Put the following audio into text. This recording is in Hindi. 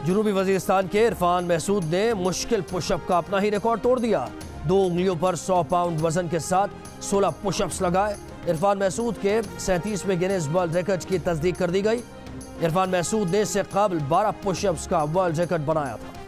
जनूबी वजीरिस्तान के इरफान महसूद ने मुश्किल पुशअप का अपना ही रिकॉर्ड तोड़ दिया। 2 उंगलियों पर 100 पाउंड वजन के साथ 16 पुशअप्स लगाए। इरफान महसूद के 37वें गिनीज वर्ल्ड रिकॉर्ड की तस्दीक कर दी गई। इरफान महसूद ने इससे कबल 12 पुशअप्स का वर्ल्ड रिकॉर्ड बनाया था।